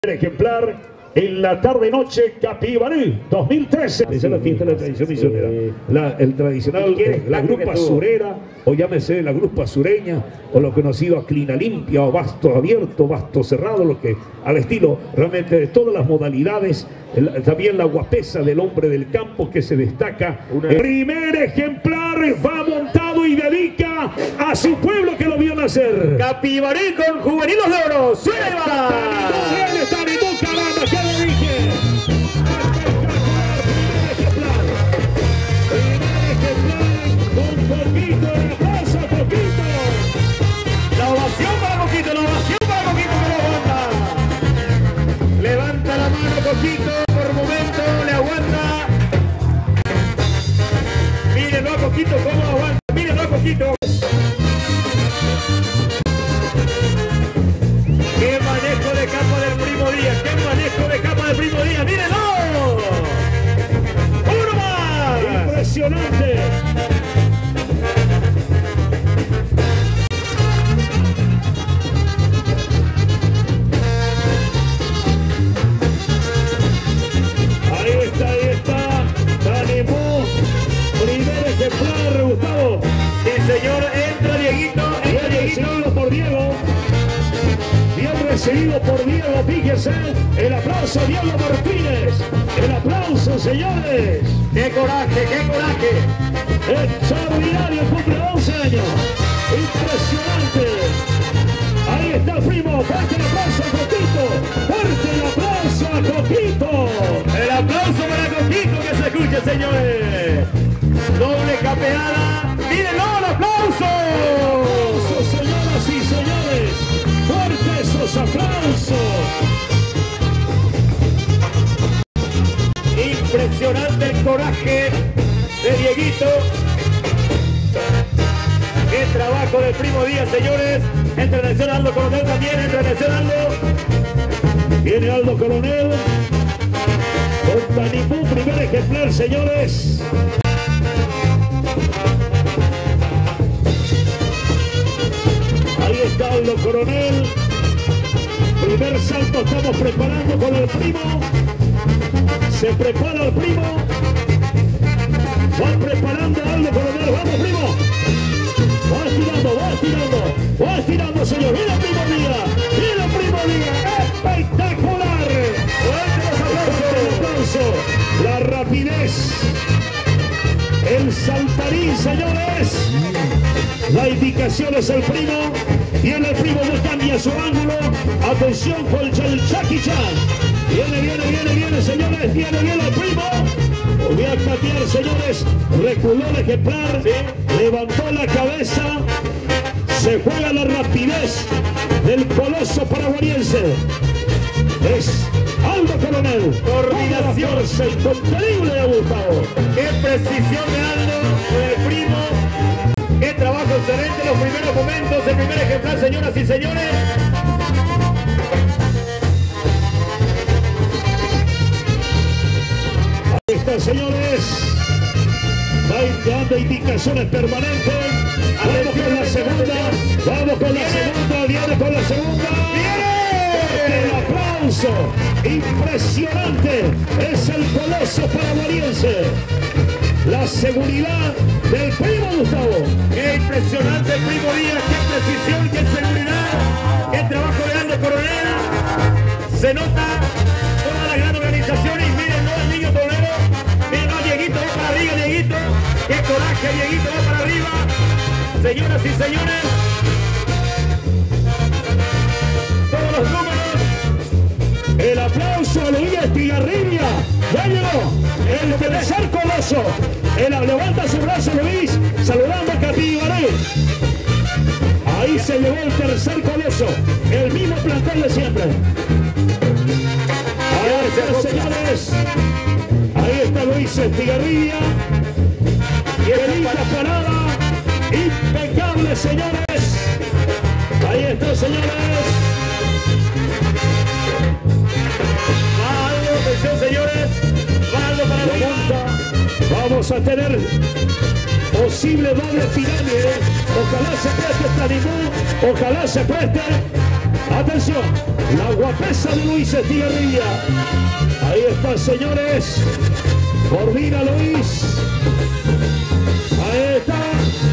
Ejemplar en la tarde-noche Capibarí 2013. Esa es la fiesta de la tradición misionera. El tradicional, la grupa surera, o llámese la grupa sureña, o lo conocido a clina limpia, o basto abierto, basto cerrado, lo que al estilo realmente de todas las modalidades. También la guapesa del hombre del campo que se destaca. El primer ejemplar va montado y dedica a su pueblo que lo vio nacer. Capibarí con juvenilos de oro. ¡Suena y va! ¡Ya lo dije! Primer ejemplar con Coquito en la plaza, Coquito. La ovación para Coquito, la ovación para Coquito que lo aguanta. Levanta la mano Coquito, por momento le aguanta. Mírenlo a Coquito cómo aguanta, mírenlo a Coquito. ¡Qué manejo de capa del Primo Díaz! ¡Qué manejo de capa del Primo Díaz! ¡Mírenlo! ¡Uno más! ¡Impresionante! Ahí está. Animó. Primer ejemplar, Gustavo. Sí, señor. Entra Dieguito. Entra Dieguito. Seguido por Diego. Bien recibido por Diego, fíjese, el aplauso a Diego Martínez, el aplauso, señores. ¡Qué coraje, qué coraje! Extraordinario, cumple 11 años, impresionante. Ahí está el primo, fuerte el aplauso a Coquito, fuerte el aplauso a Coquito. El aplauso para Coquito, que se escuche, señores. Doble capeada, mírenlo, el aplauso. Aplausos, señoras y señores. ¡Fuerte esos aplausos! Impresionante el coraje de Dieguito. ¡Qué trabajo del Primo Díaz, señores! Entra en acción Aldo Coronel también, entra en acción Aldo. Viene Aldo Coronel. Con Tanimú, primer ejemplar, señores. Ahí está Aldo Coronel. Primer salto estamos preparando con el primo. Se prepara el primo. Va preparando Aldo Coronel. ¡Vamos, primo! Va estirando, señor. ¡Mira, Primo Díaz! ¡Espectacular! ¡Fuerte el aplauso! La rapidez. El saltarín, señores. La indicación es el primo. Viene el primo, no cambia su ángulo. Atención con el Chucky Chan. Viene, señores. Viene el primo. Voy a catear, señores. Reculó el ejemplar. ¿Sí? Levantó la cabeza. Se juega la rapidez del coloso paraguariense. Es Aldo Coronel. Coordinación. Fuerza incontenible de Gustavo. ¡Qué precisión de Aldo con el primo! ¡Qué trabajo excelente! Los primeros momentos, el primer ejemplar, señoras y señores. Ahí está, señores. Va dando indicaciones permanentes. Vamos con la segunda. Viene con la segunda. El aplauso. Impresionante. Es el coloso paraguariense. La seguridad del primo Gustavo. ¡Qué impresionante el Primo Díaz! ¡Qué precisión, qué seguridad! ¡Qué trabajo de Aldo Coronel! Se nota toda la gran organización y miren, ¿no? El niño torero. Miren, ¿no? Dieguito va para arriba, Dieguito. ¡Qué coraje, Dieguito va para arriba! Señoras y señores, todos los números. El aplauso a Luis Estigarribia. Ya llegó el tercer coloso. Levanta su brazo Luis, saludando a Capibarí. Ahí se llevó el tercer coloso. El mismo plantel de siempre. Ahí está, señores. Ahí está Luis Estigarribia. Y linda parada. Impecable, señores. Ahí está, señores. Atención, señores. Aldo para arriba. Vamos a tener posible doble pirámide. Ojalá se preste Tanimú. Ojalá se preste. Atención. La guapesa de Luis Estigarribia. Ahí está, señores. Coordina Luis. Ahí está.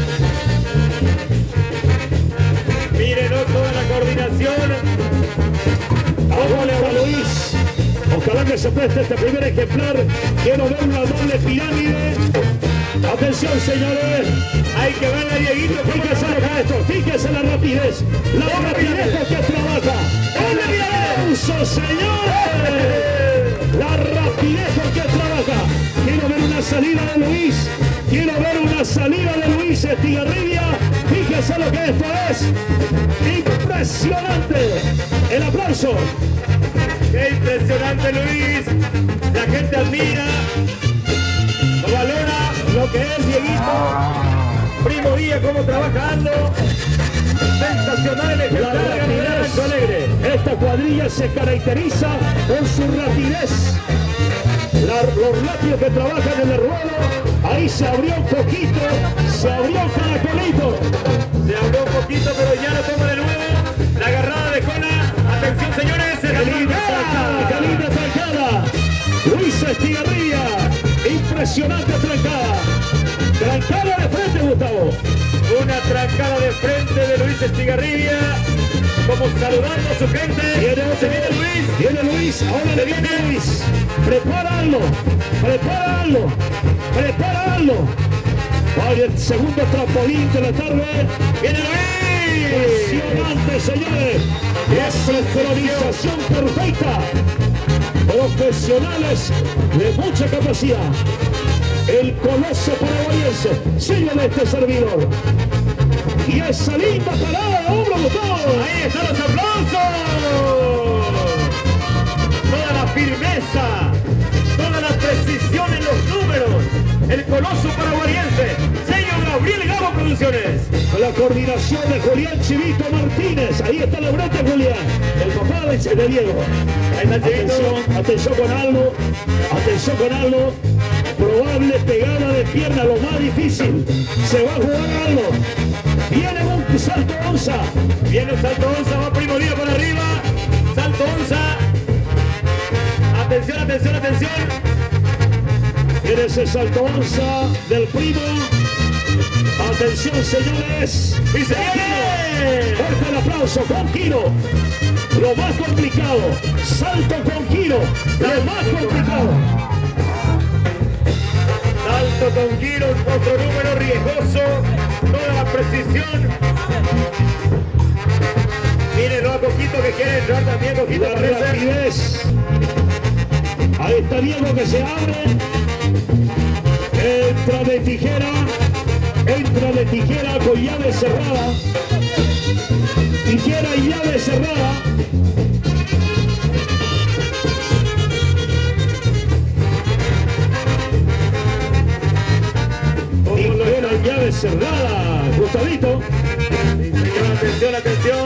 Miren toda la coordinación. Ahora Luis. Ojalá que se preste este primer ejemplar. Quiero ver una doble pirámide. Atención, señores. Hay que verla, Dieguito. Fíjese lo que esto. Fíjese la rapidez. La rapidez con que trabaja. ¡Un aplauso, señores! La rapidez con que trabaja. Quiero ver una salida de Luis. Quiero ver una salida de Luis Estigarribia. Fíjese lo que esto es. Impresionante. El aplauso. ¡Qué impresionante, Luis! La gente admira, lo valora, lo que es Dieguito. Primo Díaz, cómo trabajando. Sensacional el ejemplar de Rancho Alegre. Esta cuadrilla se caracteriza por su rapidez. Los rápidos que trabajan en el ruedo. Ahí se abrió un poquito, se abrió un caracolito. Se abrió un poquito, pero ya lo toma de nuevo. La agarrada de cola. Atención, señores. ¡Qué linda trancada! Luis Estigarribia. Impresionante trancada. Trancada de frente, Gustavo. Una trancada de frente de Luis Estigarribia. Como saludando a su gente. Viene Luis. Viene Luis. Ahora le viene Luis. Prepáralo. Prepáralo. Prepáralo. Vaya el segundo trampolín de la tarde. Viene Luis. Impresionante, señores. La sincronización perfecta. Profesionales de mucha capacidad. El coloso paraguayense. Sigue de este servidor. Y esa linda parada de hombro, Gustavo. Ahí están los aplausos. Toda la firmeza. Toda la precisión en los números. El coloso paraguayense. Sello Gabriel Gabo Producciones. Con la coordinación de Julián Chivito Martínez. Ahí está la brota, Julián. El papá de Diego. Ahí está Chivito. Atención con algo. Atención con algo. Probable pegada de pierna, lo más difícil. Se va a jugar algo. Viene un salto onza. Viene un salto onza. Va Primo Díaz por arriba. Salto onza. Atención, atención, atención. Viene ese salto onza del primo. Atención, señores. Y señores. Fuerte el aplauso con giro. Lo más complicado. Salto con giro. Lo más complicado. Salto con giro, otro número riesgoso. Toda la precisión. Mírenlo a Coquito que quiere entrar también. Coquito La rapidez. Ahí está Diego que se abre. Entra de tijera. Entra de tijera con llave cerrada. Tijera y llave cerrada. Tijera y llave cerrada. Gustavito. Atención, atención.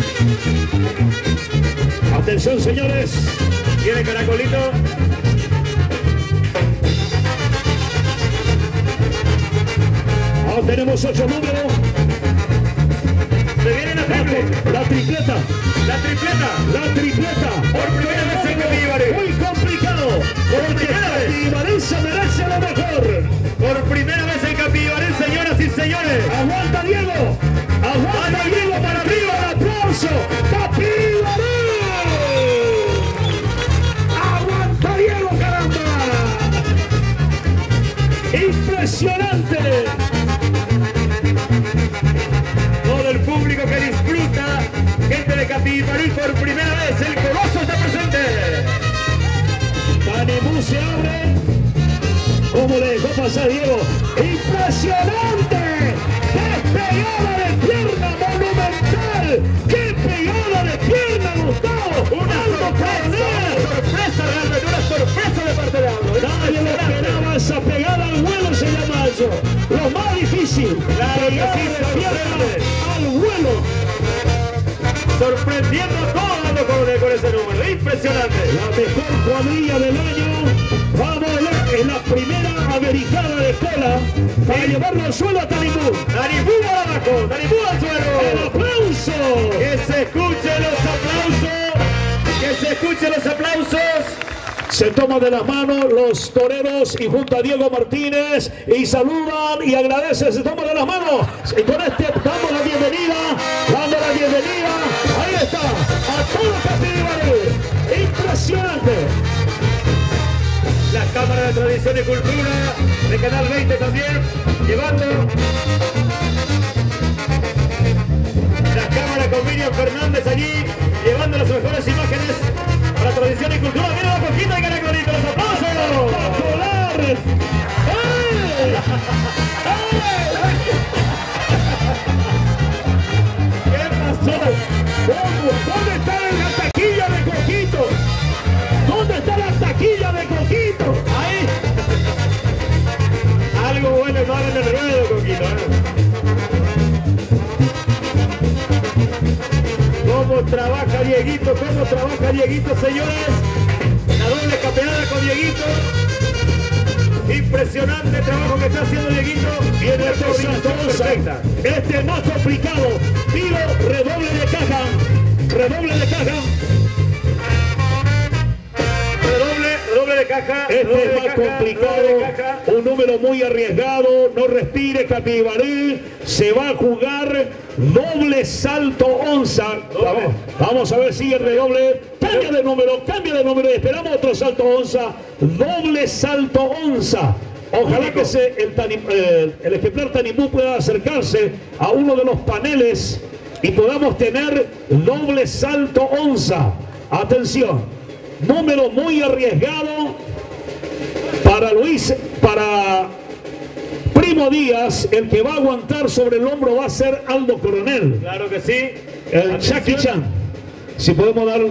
Atención, señores. Viene Caracolito. Ahora tenemos 8 números. Se viene la tripleta. La tripleta. La tripleta. Por primera vez en Capibaré. Muy complicado. Porque Capibaré se merece lo mejor. Por primera vez en Capibaré, señoras y señores. Aguanta Diego. Aguanta Diego para arriba. El aplauso. Capibaré. Aguanta Diego, caramba. Impresionante. Todo el público que disfruta. Gente de Capibaré por primera vez. El coloso está presente. Canimú se abre. ¿Cómo le dejó pasar Diego? ¡Impresionante! ¡Qué pegada de pierna monumental! ¡Qué pegada de pierna, Gustavo! Una sorpresa realmente, una sorpresa de parte de Aldo. Nadie le esperaba esa pegada al vuelo, se llama eso. Lo más difícil. Claro que Pegada sí, de pierna al vuelo. Sorprendiendo a todo Aldo Coronel con ese número. Impresionante. La mejor cuadrilla del año. Vamos a ver en la primera averijada de cola para llevarlo al suelo a Canimú. Canimú abajo, Canimú al suelo. ¡El aplauso! Que se escuchen los aplausos. Que se escuchen los aplausos. Se toman de las manos los toreros y junto a Diego Martínez y saludan y agradecen, se toman de las manos y con este damos la bienvenida, ahí está, a todo Capibare, impresionante. La Cámara de Tradición y Cultura de Canal 20 también, llevando la cámara con Miriam Fernández allí, llevando las mejores imágenes para Tradición y Cultura. ¡Mira la poquita de Caracolito! ¡Los aplausos! ¡Espectacular! ¿Qué pasó? ¿Dónde está la taquilla de Coquito? ¿Dónde está la taquilla de Coquito? Ahí. Algo bueno no hagan el ruedo, Coquito. ¿Cómo trabaja Dieguito? ¿Cómo trabaja Dieguito, señores? La doble capeada con Dieguito. Impresionante trabajo que está haciendo Dieguito. Viene el perfecta. Este es más complicado. Pido redoble de caja. Redoble de caja. Redoble de caja. Este es más complicado. Un número muy arriesgado. No respire, Capibare. Se va a jugar doble salto onza. Vamos a ver si el redoble. Cambia de número. Esperamos otro salto onza. Doble salto onza. Ojalá que el ejemplar Tanimú pueda acercarse a uno de los paneles y podamos tener doble salto onza. Atención, número muy arriesgado para Primo Díaz. El que va a aguantar sobre el hombro va a ser Aldo Coronel. Claro que sí. El Jackie Chan. Si podemos dar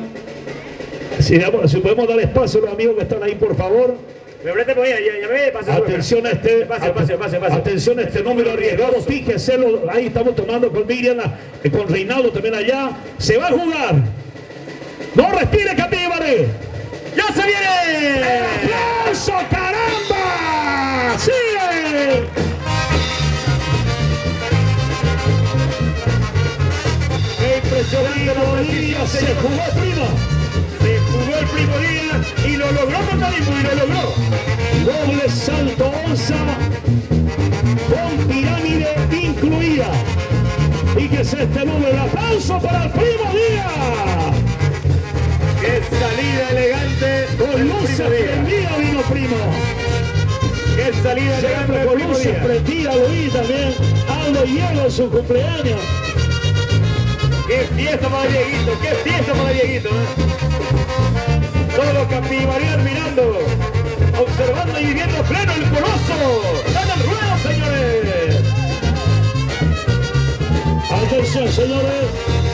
espacio a los amigos que están ahí, por favor. Atención a este número arriesgado, fíjese, ahí estamos tomando con Miriam, con Reinaldo también allá. Se va a jugar. No respire, Capibare. ¡Ya se viene! ¡El aplauso, caramba! ¡Sigue! ¡Qué impresionante la precisión! Se jugó Primo. Se jugó el Primo Díaz y lo logró con Tanimú, y lo logró. Doble salto onza con pirámide incluida. Fíjese este número. El aplauso para el Primo Díaz. ¡Qué salida elegante! Con luces prendidas vino Primo. ¡Qué salida elegante! Con luces prendidas lo vi también. Aldo Hielo en su cumpleaños. ¡Qué fiesta para Dieguito! ¡Qué fiesta para Dieguito! Todo Capibare mirando, observando y viviendo pleno el coloso. ¡Dan el ruedo, señores! Atención, señores.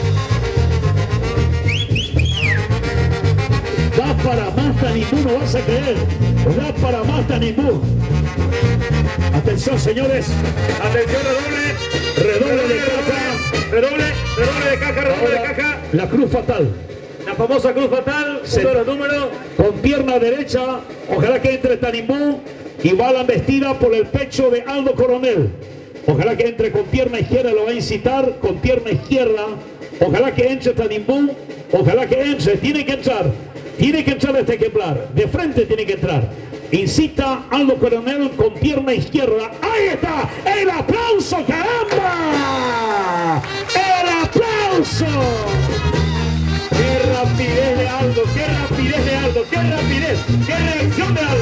Da para más Tanimú, no vas a creer. Da para más Tanimú. Atención, señores. Atención, redoble de caja. Redoble de caja. La cruz fatal. La famosa cruz fatal, los números. Con pierna derecha, ojalá que entre Tanimú y va la embestida por el pecho de Aldo Coronel. Ojalá que entre con pierna izquierda, lo va a incitar con pierna izquierda. Ojalá que entre Tanimú, ojalá que entre, tiene que entrar este ejemplar, de frente tiene que entrar. Incita Aldo Coronel con pierna izquierda. ¡Ahí está! ¡El aplauso, caramba! ¡El aplauso! ¡Qué rapidez de Aldo! ¡Qué rapidez de Aldo! ¡Qué rapidez! ¡Qué reacción de Aldo!